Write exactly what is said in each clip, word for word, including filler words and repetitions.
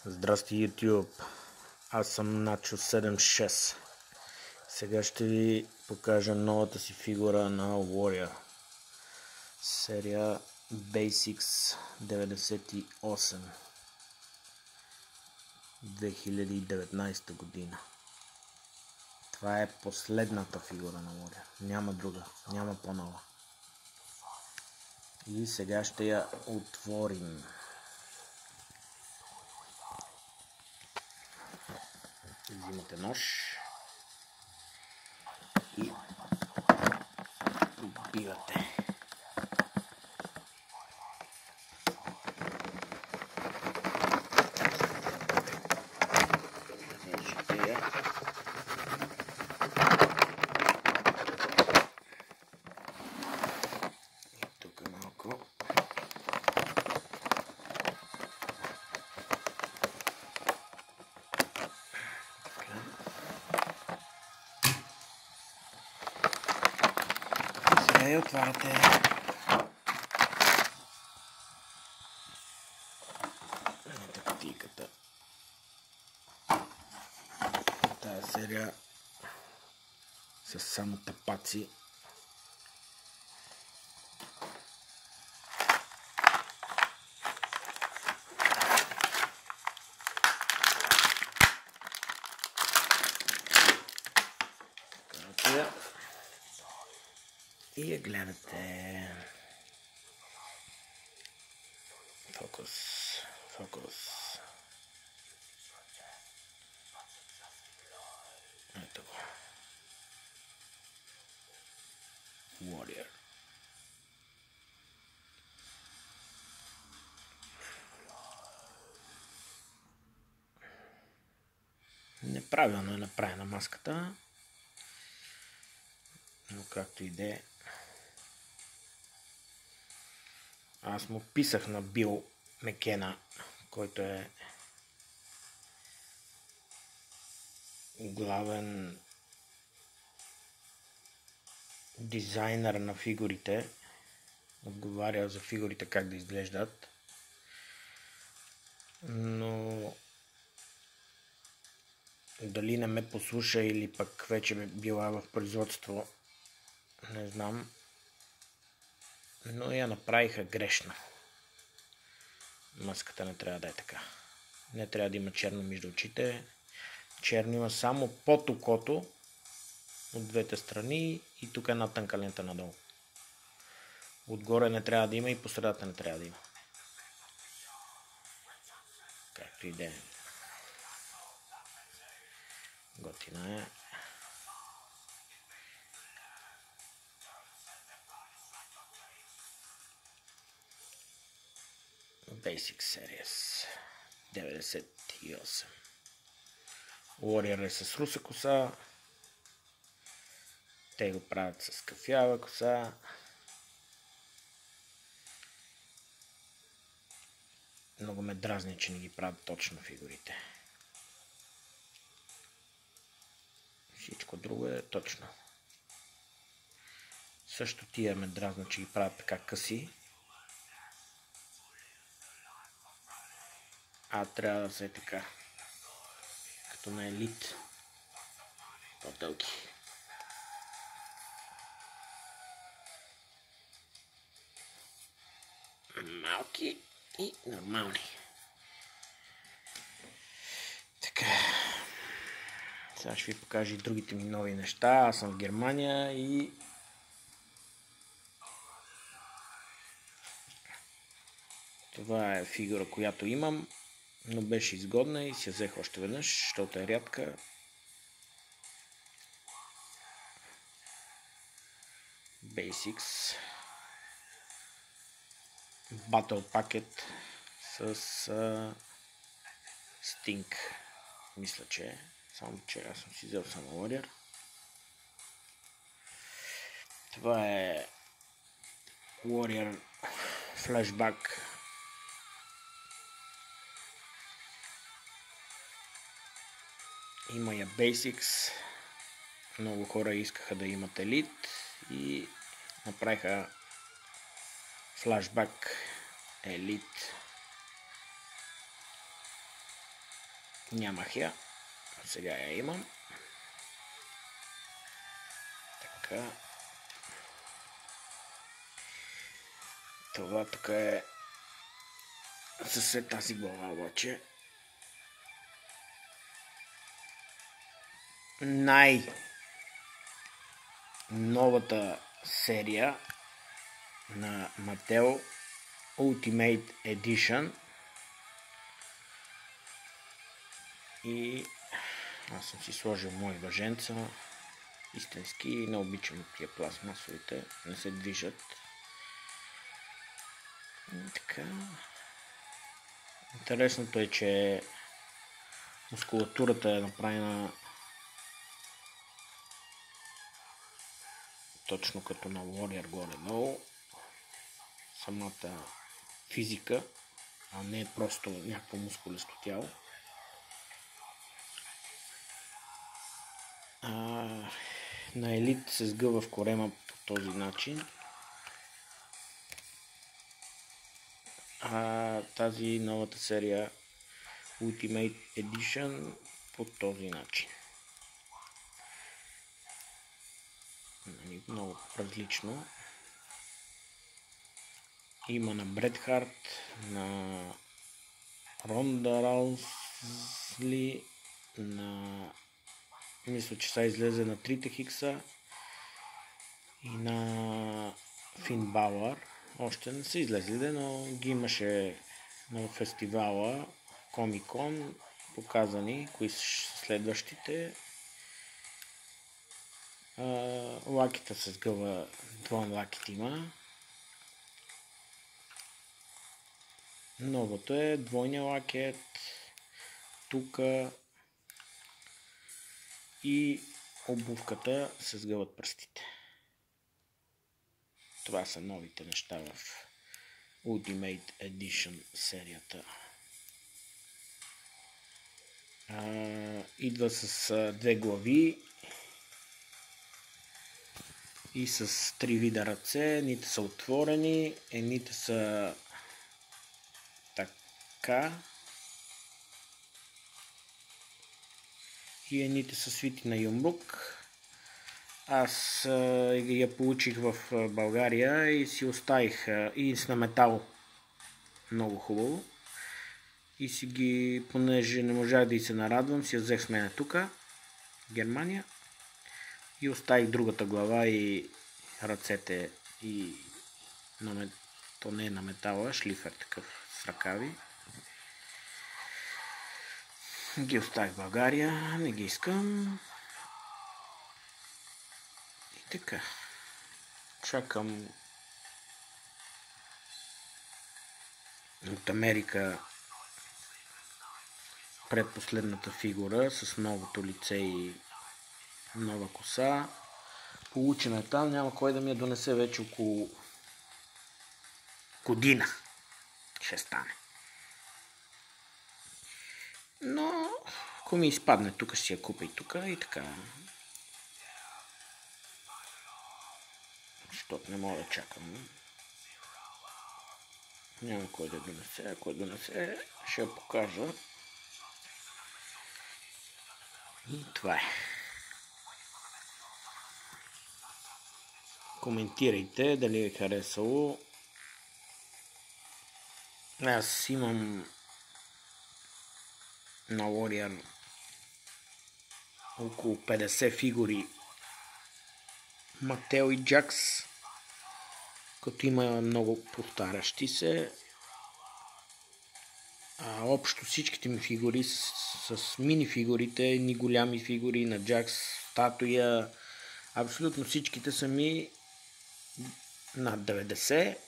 Здрасти, YouTube! Аз съм Начо седем шест. Сега ще ви покажа новата си фигура на Warrior. Серия Basics деветдесет и осем. две хиляди и деветнадесета година. Това е последната фигура на Warrior. Няма друга. Няма по-нова. И сега ще я отворим. Взимате нож и отбивате. Режете я. И тук малко. Сега я отваряте. Ето кутийката. Тая серия с само тапаци. И я гледате. Фокус, фокус. Ето го. Warrior. Неправилно е направена маската, но както и да е. Аз му писах на Бил Мекена, който е главен дизайнер на фигурите. Отговаря за фигурите как да изглеждат. Но дали не ме послуша или пък вече била в производство, не знам. Но я направиха грешно. Маската не трябва да е така. Не трябва да има черно между очите. Черно има само под окото от двете страни и тук една тънка лента надолу. Отгоре не трябва да има и по средата не трябва да има. Както и да е. Готина е. Basic Series деветдесет и осем. Warrior е с руса коса. Те го правят с кафява коса. Много ме дразни, че не ги правят точно фигурите. Всичко друго е точно. Също тия ме дразни, че ги правят така къси. А трябва да се е така. Като на елит. По-дълги. Малки и нормални. Така. Сега ще ви покажа и другите ми нови неща. Аз съм в Германия и това е фигура, която имам, но беше изгодна и си я взех още веднъж, защото е рядка. Basics Battle Packet с uh, Sting. Мисля, че е. Само че аз съм си взел само Warrior. Това е Warrior Flashback. Има я Basics. Много хора искаха да имат Elite и направиха Flashback Elite. Нямах я. Сега я имам. Така. Това тук е със тази глава обаче. Най-новата серия на Mattel Ultimate Edition. И аз съм си сложил мои въженца. Истински, не обичам тия пластмасовите, не се движат. И така. Интересното е, че мускулатурата е направена точно като на Warrior горе-долу. Самата физика, а не е просто някакво мускулесто тяло. А, на Елит се сгъва в корема по този начин. А тази новата серия Ultimate Edition по този начин. Много различно. Има на Брет Харт, на Ронда Раусли, на... мисля, че са излезе на трите хикса и на Фин Балър. Още не са излезли, но ги имаше на фестивала Комикон показани, кои са следващите. Лаките се сгъва, двойн лакит има. Новото е двойния лакет, тука и обувката се сгъват пръстите. Това са новите неща в Ultimate Edition серията. А, идва с а, две глави и с три вида ръце. Едните са отворени, едните са така и едните са свити на юмрук. Аз а, я получих в България и си оставих а, и с на метал. Много хубаво. И си ги, понеже не можах да и се нарадвам, си я взех с мене тук, в Германия. И оставих другата глава и ръцете и на, то не е на метала, шлифер такъв с ръкави. Ги оставих в България, не ги искам. И така. Чакам от Америка предпоследната фигура с новото лице и нова коса. Получена е там, няма кой да ми я донесе вече около година. Ще стане. Но ако ми изпадне тук, ще си я купя и тук и така. Защото не мога да чакам. Няма кой да донесе. Ако я донесе, ще я покажа. И това е. Коментирайте дали е харесало. Аз имам на Warrior около петдесет фигури Мател и Джакс, като има много повтарящи се. А общо всичките ми фигури с, с мини фигурите, ни голями фигури на Джакс, статуя, абсолютно всичките са ми над деветдесет.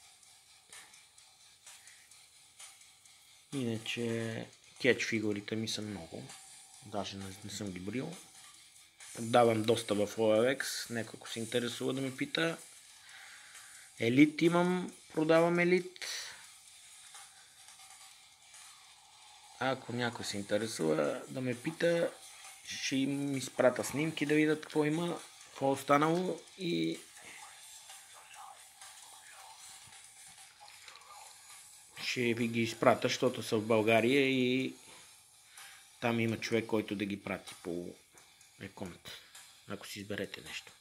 Иначе кетч фигурите ми са много. Даже не, не съм ги брил. Давам доста в О Ел Екс. Нека ако се интересува да ме пита. Елит имам. Продавам Елит. Ако някой се интересува да ме пита, ще им изпрата снимки да видят какво има, какво е останало и ще ви ги изпрата, защото са в България и Там има човек, който да ги прати по еконт, ако си изберете нещо.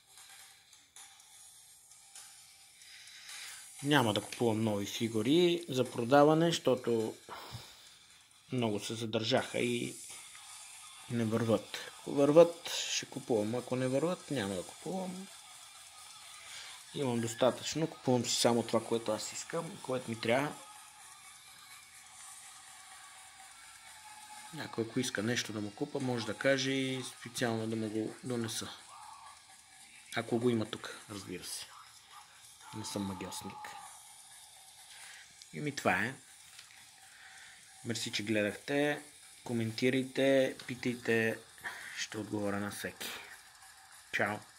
Няма да купувам нови фигури за продаване, защото много се задържаха и не върват. Ако върват, ще купувам. Ако не върват, няма да купувам. Имам достатъчно. Купувам си само това, което аз искам, което ми трябва. Някой, ако иска нещо да му купа, може да каже и специално да му го донеса. Ако го има тук, разбира се. Не съм магиосник. И ми това е. Мерси, че гледахте. Коментирайте, питайте. Ще отговоря на всеки. Чао!